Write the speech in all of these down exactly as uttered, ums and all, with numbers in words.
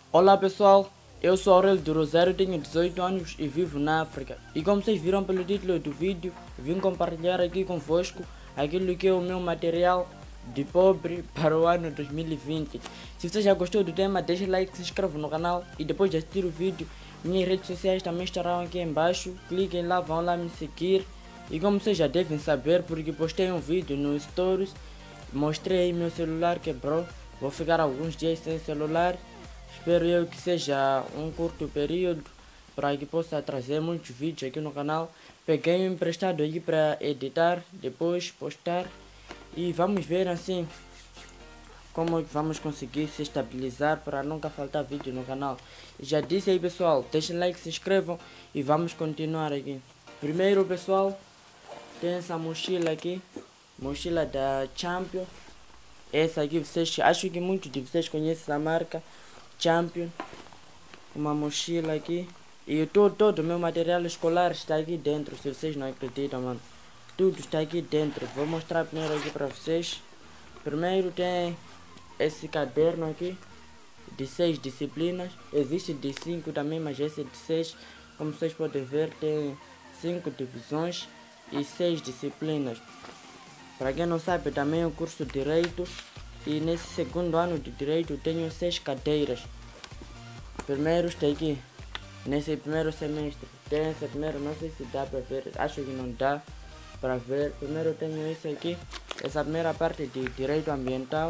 Olá pessoal, eu sou Aurélio do Rosário, tenho dezoito anos e vivo na África. E como vocês viram pelo título do vídeo, vim compartilhar aqui convosco aquilo que é o meu material de pobre para o ano dois mil e vinte. Se você já gostou do tema, deixa o like, se inscreva no canal e depois de assistir o vídeo, minhas redes sociais também estarão aqui embaixo. Cliquem lá, vão lá me seguir. E como vocês já devem saber, porque postei um vídeo no Stories, mostrei meu celular quebrou, vou ficar alguns dias sem celular. Espero eu que seja um curto período para que possa trazer muitos vídeos aqui no canal. Peguei um emprestado aqui para editar, depois postar e vamos ver assim como vamos conseguir se estabilizar para nunca faltar vídeo no canal. Já disse aí pessoal, deixem like, se inscrevam e vamos continuar aqui. Primeiro pessoal, tem essa mochila aqui, mochila da Champion. Essa aqui vocês, acho que muitos de vocês conhecem essa marca Champion. Uma mochila aqui e todo, todo o meu material escolar está aqui dentro. Se vocês não acreditam, mano, tudo está aqui dentro. Vou mostrar primeiro aqui para vocês. Primeiro tem esse caderno aqui de seis disciplinas. Existe de cinco também, mas esse é de seis. Como vocês podem ver, tem cinco divisões e seis disciplinas. Para quem não sabe, também o curso de Direito, e nesse segundo ano de Direito tenho seis cadeiras. Primeiro está aqui, nesse primeiro semestre, tem esse primeiro, não sei se dá para ver, acho que não dá para ver. Primeiro tenho esse aqui, essa primeira parte de Direito Ambiental.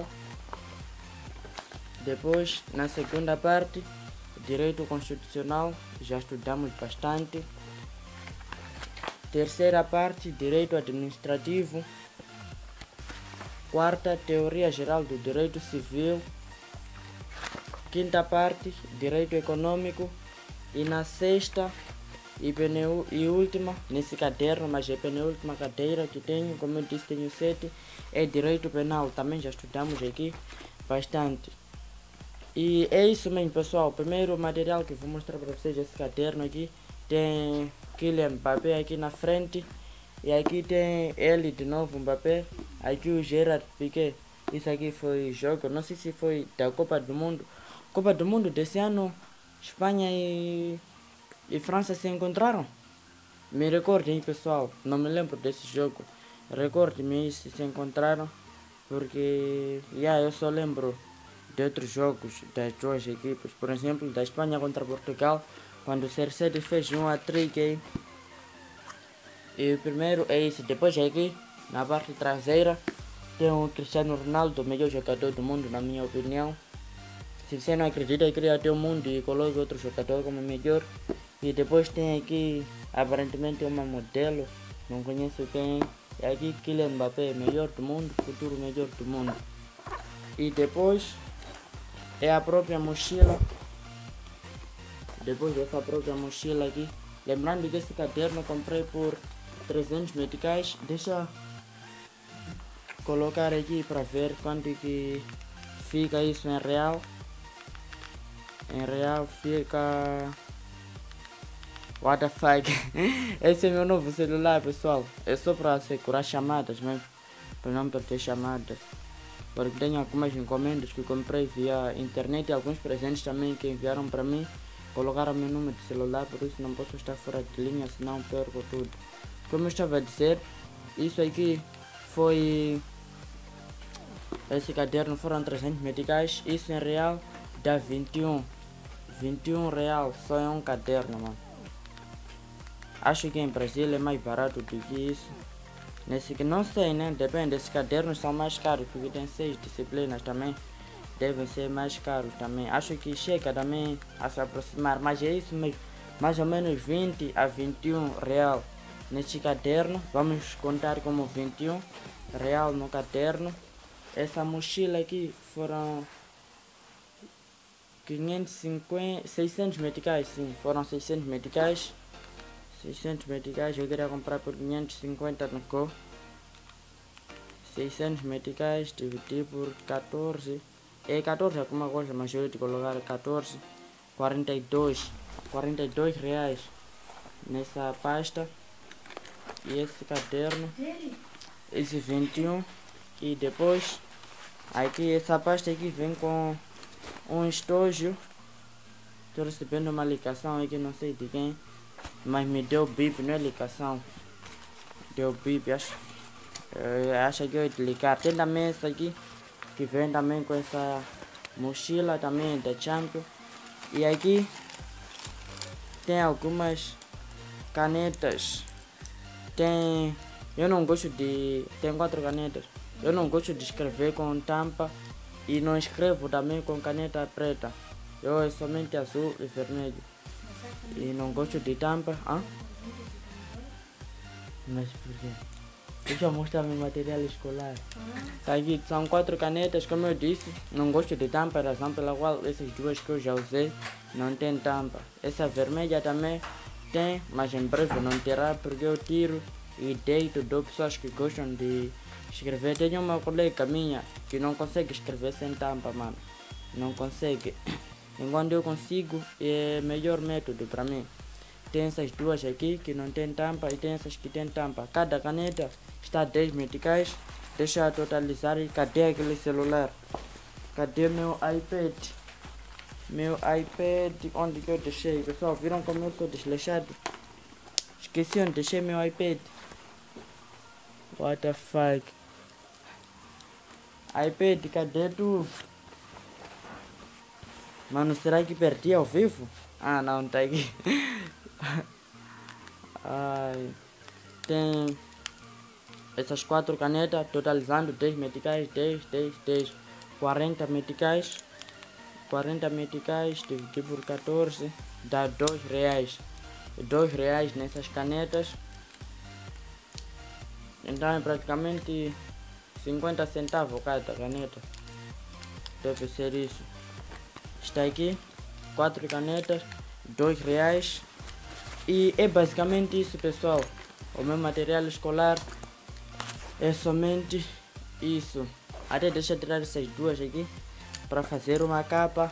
Depois, na segunda parte, Direito Constitucional, já estudamos bastante. Terceira parte, Direito Administrativo. Quarta, Teoria Geral do Direito Civil. Quinta parte, Direito Econômico. E na sexta e, peneu, e última, nesse caderno, mas é a penúltima cadeira que tenho, como eu disse, tenho sete, é Direito Penal. Também já estudamos aqui bastante. E é isso mesmo, pessoal. Primeiro material que vou mostrar para vocês, esse caderno aqui. Tem Kylian Mbappé aqui na frente. E aqui tem ele de novo, Mbappé. Aqui o Gerard Piqué. Isso aqui foi jogo, não sei se foi da Copa do Mundo. Copa do Mundo desse ano, Espanha e, e França se encontraram. Me recordem, pessoal, não me lembro desse jogo. Recorde-me se se encontraram, porque yeah, eu só lembro de outros jogos das duas equipes. Por exemplo, da Espanha contra Portugal, quando o C R sete fez um hat-trick. E o primeiro é esse. Depois aqui, na parte traseira, tem o Cristiano Ronaldo, o melhor jogador do mundo, na minha opinião. Se você não acredita, cria até o mundo e coloque outro jogador como melhor. E depois tem aqui, aparentemente, uma modelo, não conheço quem. E aqui, Kylian Mbappé, melhor do mundo, futuro melhor do mundo. E depois é a própria mochila. Depois dessa própria mochila aqui. Lembrando que esse caderno eu comprei por trezentos meticais. Deixa colocar aqui para ver quanto que fica isso em real. Em real fica... What the fuck? Esse é meu novo celular, pessoal. É só para segurar chamadas mesmo, para não perder chamadas. Porque tenho algumas encomendas que comprei via internet e alguns presentes também que enviaram para mim. Colocaram meu número de celular, por isso não posso estar fora de linha, senão perco tudo. Como eu estava a dizer, isso aqui foi... Esse caderno foram trezentos meticais, isso em real dá vinte e um. vinte e um real, só é um caderno, mano. Acho que em Brasil é mais barato do que isso. Nesse que não sei, né? Depende, esses cadernos são mais caros, porque tem seis disciplinas também. Devem ser mais caros também. Acho que chega também a se aproximar, mas é isso mesmo. Mais ou menos vinte a vinte e um real neste caderno. Vamos contar como vinte e um real no caderno. Essa mochila aqui foram quinhentos e cinquenta, seiscentos meticais, sim, foram seiscentos meticais. seiscentos meticais, eu queria comprar por quinhentos e cinquenta no Co. seiscentos meticais, dividir por quatorze. É quatorze alguma coisa, mas eu ia te colocar quatorze. quarenta e dois. quarenta e dois reais nessa pasta. E esse caderno, esse vinte e um. E depois, aqui essa pasta aqui vem com um estojo Estou recebendo uma ligação aqui, não sei de quem, mas me deu bip, não é ligação. Deu bip, acho. Eu acho que eu ia te ligar. Tem também essa aqui, que vem também com essa mochila também da Champion. E aqui tem algumas canetas. Tem... Eu não gosto de... Tem quatro canetas. Eu não gosto de escrever com tampa. E não escrevo também com caneta preta. Eu é somente azul e vermelho. E não gosto de tampa. Hã? Mas por quê? Deixa eu mostrar meu material escolar. Tá aqui, são quatro canetas, como eu disse. Não gosto de tampa, razão pela qual essas duas que eu já usei não tem tampa. Essa vermelha também tem, mas em breve não terá, porque eu tiro e deito, dou pessoas que gostam de escrever. Tenho uma colega minha que não consegue escrever sem tampa, mano. Não consegue. Enquanto eu consigo, é o melhor método para mim. Tem essas duas aqui que não tem tampa e tem essas que tem tampa. Cada caneta está dez meticais. Deixa eu totalizar. E cadê aquele celular? Cadê meu iPad? Meu iPad, onde que eu deixei? Pessoal, viram como eu sou desleixado? Esqueci onde deixei meu iPad. What the fuck? iPad, cadê tu? Mano, será que perdi ao vivo? Ah, não, tá aqui. Ai, tem essas quatro canetas, totalizando dez meticais, dez, dez, dez, quarenta meticais. quarenta meticais dividido por quatorze dá dois reais. dois reais nessas canetas. Então é praticamente cinquenta centavos cada caneta. Deve ser isso. Está aqui, quatro canetas, dois reais. E é basicamente isso, pessoal. O meu material escolar é somente isso. Até deixa eu tirar essas duas aqui para fazer uma capa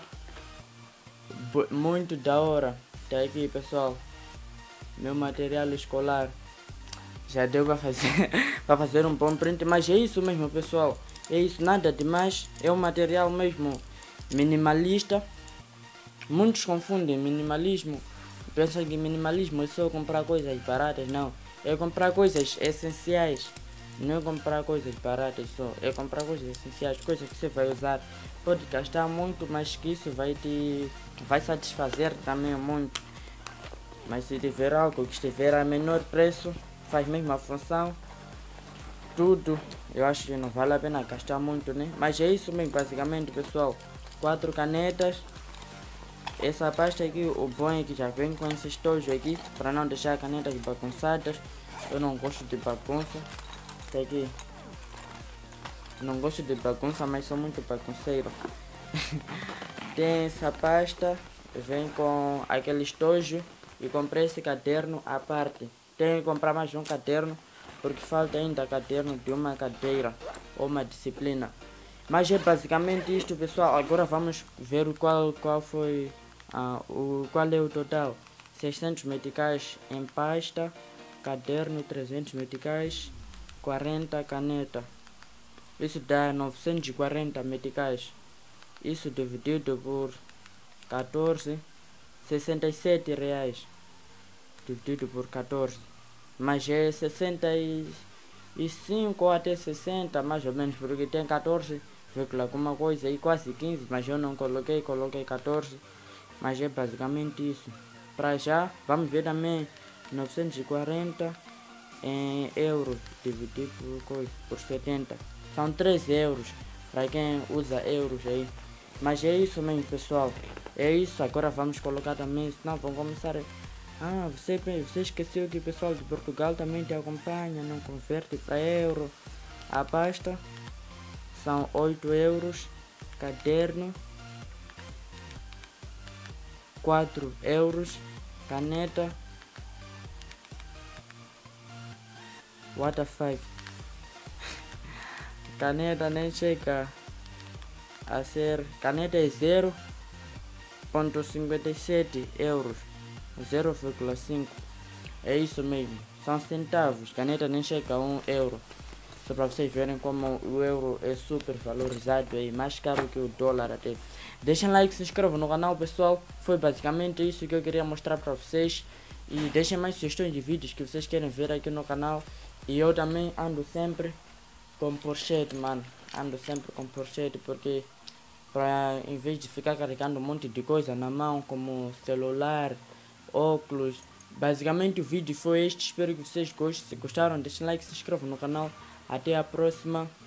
muito da hora. Tá aqui, pessoal, meu material escolar. Já deu para fazer para fazer um bom print, mas é isso mesmo, pessoal. É isso, nada demais. É um material mesmo minimalista. Muitos confundem minimalismo. Pensam que minimalismo é só comprar coisas baratas. Não, é comprar coisas essenciais. Não é comprar coisas baratas só, é comprar coisas essenciais, coisas que você vai usar. Pode gastar muito, mas que isso vai te vai satisfazer também muito. Mas se tiver algo que estiver a menor preço, faz mesmo a função, tudo, eu acho que não vale a pena gastar muito, né? Mas é isso mesmo, basicamente, pessoal. Quatro canetas. Essa pasta aqui, o bom é que já vem com esse estojo aqui, para não deixar canetas bagunçadas. Eu não gosto de bagunça. Tá aqui. Não gosto de bagunça, mas sou muito bagunceiro. Tem essa pasta, vem com aquele estojo e comprei esse caderno à parte. Tenho que comprar mais um caderno, porque falta ainda caderno de uma cadeira ou uma disciplina. Mas é basicamente isto, pessoal. Agora vamos ver qual, qual foi ah, o qual é o total. seiscentos meticais em pasta, caderno trezentos meticais, quarenta caneta. Isso dá novecentos e quarenta meticais. Isso dividido por quatorze, sessenta e sete reais. Dividido por quatorze. Mas é sessenta e cinco ou até sessenta, mais ou menos, porque tem quatorze vírgula alguma coisa e quase quinze, mas eu não coloquei, coloquei quatorze. Mas é basicamente isso. Para já, vamos ver também novecentos e quarenta em euros dividido por, coisa, por setenta. São três euros para quem usa euros aí. Mas é isso mesmo, pessoal. É isso. Agora vamos colocar também, senão vão começar. Ah, você, você esqueceu que o pessoal de Portugal também te acompanha, não converte para euro. A pasta são oito euros. Caderno quatro euros. Caneta, what the fuck. Caneta nem chega a ser. Caneta é zero vírgula cinquenta e sete euros. zero vírgula cinco. É isso mesmo. São centavos. Caneta nem chega a um euro. Só para vocês verem como o euro é super valorizado e mais caro que o dólar até. Deixem like, se inscrevam no canal, pessoal. Foi basicamente isso que eu queria mostrar para vocês. E deixem mais sugestões de vídeos que vocês querem ver aqui no canal. E eu também ando sempre com Porsche, mano. Ando sempre com Porsche porque para em vez de ficar carregando um monte de coisa na mão, como celular, óculos. Basicamente o vídeo foi este. Espero que vocês gostem. Se gostaram, deixem like, se inscrevam no canal. Até a próxima.